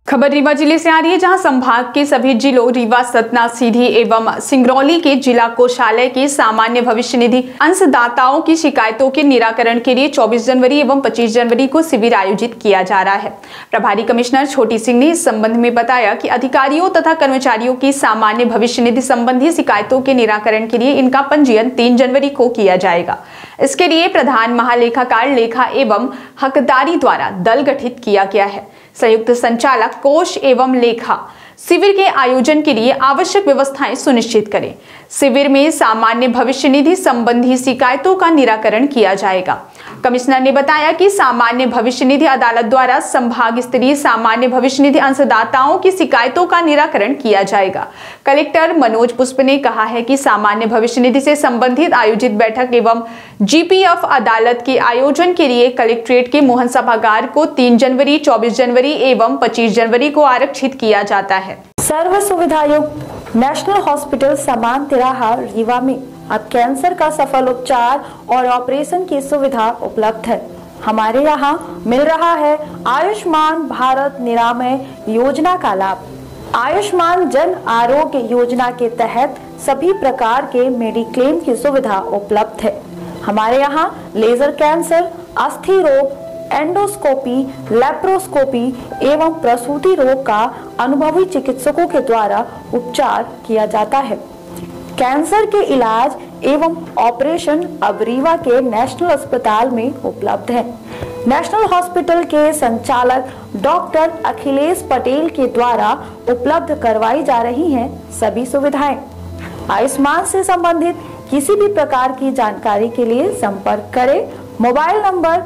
खबर रीवा जिले से आ रही है, जहां संभाग के सभी जिलों रीवा, सतना, सीधी एवं सिंगरौली के जिला कोषालय के सामान्य भविष्य निधि अंशदाताओं की शिकायतों के निराकरण के लिए 24 जनवरी एवं 25 जनवरी को शिविर आयोजित किया जा रहा है। प्रभारी कमिश्नर छोटी सिंह ने इस संबंध में बताया कि अधिकारियों तथा कर्मचारियों की सामान्य भविष्य निधि संबंधी शिकायतों के निराकरण के लिए इनका पंजीयन 3 जनवरी को किया जाएगा। इसके लिए प्रधान महालेखाकार लेखा एवं हकदारी द्वारा दल गठित किया गया है। संयुक्त संचालक कोष एवं लेखा शिविर के आयोजन के लिए आवश्यक व्यवस्थाएं सुनिश्चित करें। शिविर में सामान्य भविष्य निधि संबंधी शिकायतों का निराकरण किया जाएगा। कमिश्नर ने बताया कि सामान्य भविष्य निधि अदालत द्वारा संभाग स्तरीय सामान्य भविष्य निधि अंशदाताओं की शिकायतों का निराकरण किया जाएगा। कलेक्टर मनोज पुष्प ने कहा है कि सामान्य भविष्य निधि से संबंधित आयोजित बैठक एवं जीपीएफ अदालत के आयोजन के लिए कलेक्ट्रेट के मोहन सभागार को 3 जनवरी, 24 जनवरी एवं 25 जनवरी को आरक्षित किया जाता है। सर्व सुविधायुक्त नेशनल हॉस्पिटल समान तिराहा रीवा में अब कैंसर का सफल उपचार और ऑपरेशन की सुविधा उपलब्ध है। हमारे यहाँ मिल रहा है आयुष्मान भारत निरामय योजना का लाभ। आयुष्मान जन आरोग्य योजना के तहत सभी प्रकार के मेडिक्लेम की सुविधा उपलब्ध है। हमारे यहाँ लेजर कैंसर, अस्थि रोग, एंडोस्कोपी, लेप्रोस्कोपी एवं प्रसूति रोग का अनुभवी चिकित्सकों के द्वारा उपचार किया जाता है। कैंसर के इलाज एवं ऑपरेशन अब रीवा के नेशनल अस्पताल में उपलब्ध है। नेशनल हॉस्पिटल के संचालक डॉक्टर अखिलेश पटेल के द्वारा उपलब्ध करवाई जा रही हैं सभी सुविधाएं। आयुष्मान से संबंधित किसी भी प्रकार की जानकारी के लिए संपर्क करें मोबाइल नंबर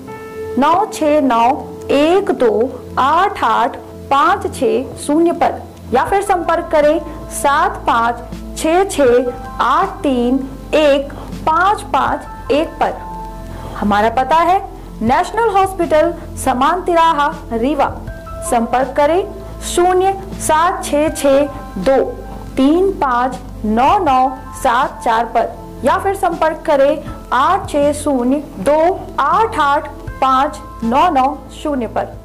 9691288560 पर या फिर संपर्क करें 7566831551 पर। हमारा पता है नेशनल हॉस्पिटल समान तिराहा रीवा। संपर्क करें 07662359974 पर या फिर संपर्क करें 8602885990 पर।